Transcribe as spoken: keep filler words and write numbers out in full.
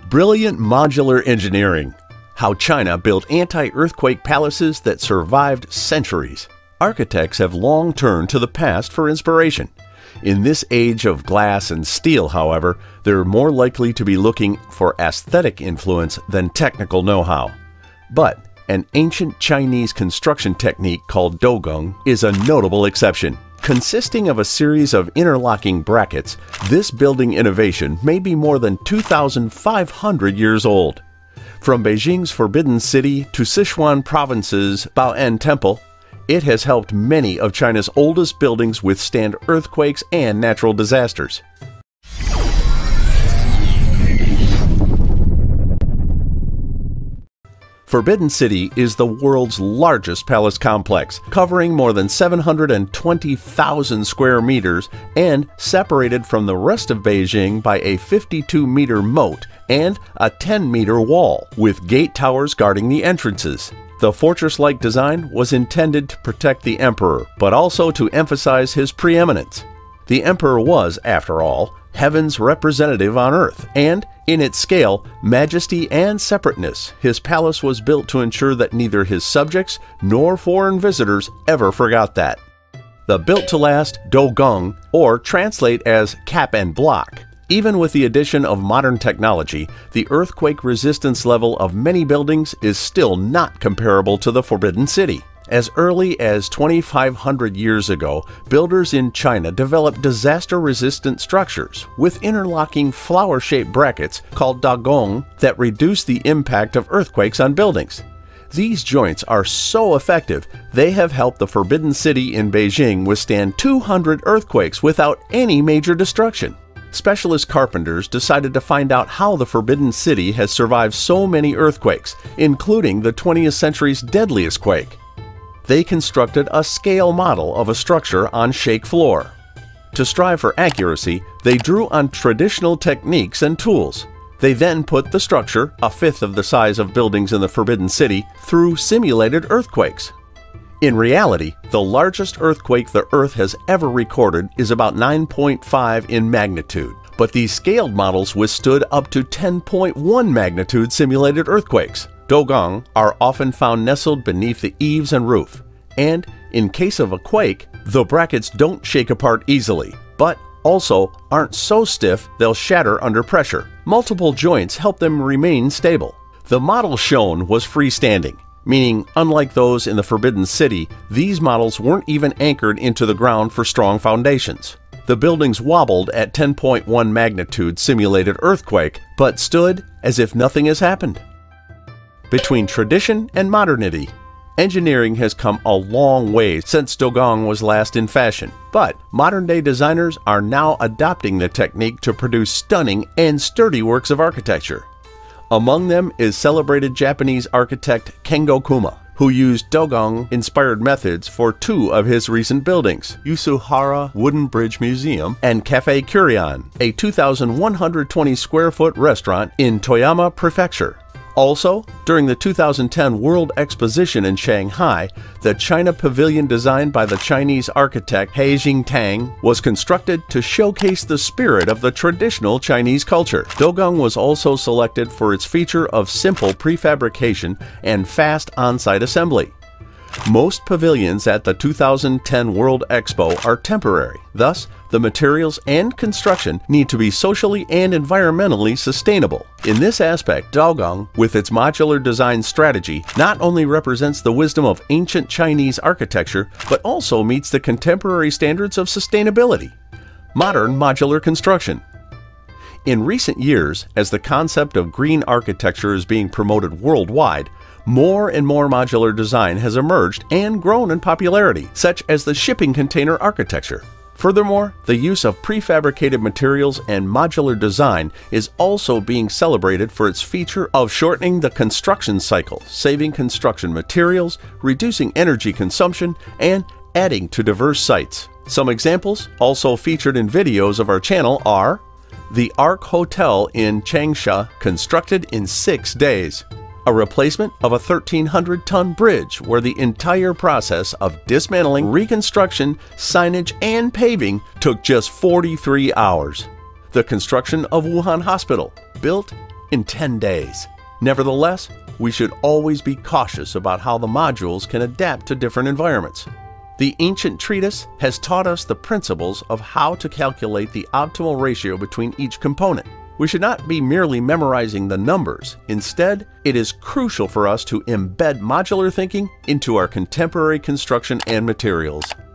Brilliant modular engineering. How China built anti-earthquake palaces that survived centuries. Architects have long turned to the past for inspiration. In this age of glass and steel, however, they're more likely to be looking for aesthetic influence than technical know-how. But an ancient Chinese construction technique called DOUGONG is a notable exception. Consisting of a series of interlocking brackets, this building innovation may be more than two thousand five hundred years old. From Beijing's Forbidden City to Sichuan province's Bao'en Temple, it has helped many of China's oldest buildings withstand earthquakes and natural disasters. Forbidden City is the world's largest palace complex, covering more than seven hundred twenty thousand square meters and separated from the rest of Beijing by a fifty-two meter moat and a ten meter wall, with gate towers guarding the entrances. The fortress-like design was intended to protect the emperor, but also to emphasize his preeminence. The emperor was, after all, heaven's representative on earth, and, in its scale, majesty, and separateness, his palace was built to ensure that neither his subjects nor foreign visitors ever forgot that. The built-to-last DOUGONG, or translate as cap and block. Even with the addition of modern technology, the earthquake resistance level of many buildings is still not comparable to the Forbidden City. As early as twenty-five hundred years ago, builders in China developed disaster-resistant structures with interlocking flower-shaped brackets called DOUGONG that reduce the impact of earthquakes on buildings. These joints are so effective, they have helped the Forbidden City in Beijing withstand two hundred earthquakes without any major destruction. Specialist carpenters decided to find out how the Forbidden City has survived so many earthquakes, including the twentieth century's deadliest quake. They constructed a scale model of a structure on shake floor. To strive for accuracy, they drew on traditional techniques and tools. They then put the structure, a fifth of the size of buildings in the Forbidden City, through simulated earthquakes. In reality, the largest earthquake the Earth has ever recorded is about nine point five in magnitude, but these scaled models withstood up to ten point one magnitude simulated earthquakes. DOUGONG are often found nestled beneath the eaves and roof, and in case of a quake, the brackets don't shake apart easily, but also aren't so stiff they'll shatter under pressure. Multiple joints help them remain stable. The model shown was freestanding, meaning unlike those in the Forbidden City, these models weren't even anchored into the ground for strong foundations. The buildings wobbled at ten point one magnitude simulated earthquake, but stood as if nothing has happened. Between tradition and modernity, engineering has come a long way since DOUGONG was last in fashion, but modern-day designers are now adopting the technique to produce stunning and sturdy works of architecture. Among them is celebrated Japanese architect Kengo Kuma, who used DOUGONG-inspired methods for two of his recent buildings, Yasuhara Wooden Bridge Museum and Cafe Curion, a two thousand one hundred twenty square foot restaurant in Toyama Prefecture. Also, during the two thousand ten World Exposition in Shanghai, the China Pavilion designed by the Chinese architect He Jingtang was constructed to showcase the spirit of the traditional Chinese culture. DOUGONG was also selected for its feature of simple prefabrication and fast on-site assembly. Most pavilions at the two thousand ten World Expo are temporary. Thus, the materials and construction need to be socially and environmentally sustainable. In this aspect, DOUGONG, with its modular design strategy, not only represents the wisdom of ancient Chinese architecture, but also meets the contemporary standards of sustainability. Modern modular construction. In recent years, as the concept of green architecture is being promoted worldwide, more and more modular design has emerged and grown in popularity, such as the shipping container architecture. Furthermore, the use of prefabricated materials and modular design is also being celebrated for its feature of shortening the construction cycle, saving construction materials, reducing energy consumption, and adding to diverse sites. Some examples, also featured in videos of our channel, are the Ark Hotel in Changsha, constructed in six days. A replacement of a thirteen hundred ton bridge where the entire process of dismantling, reconstruction, signage, and paving took just forty-three hours. The construction of Wuhan Hospital, built in ten days. Nevertheless, we should always be cautious about how the modules can adapt to different environments. The ancient treatise has taught us the principles of how to calculate the optimal ratio between each component. We should not be merely memorizing the numbers. Instead, it is crucial for us to embed modular thinking into our contemporary construction and materials.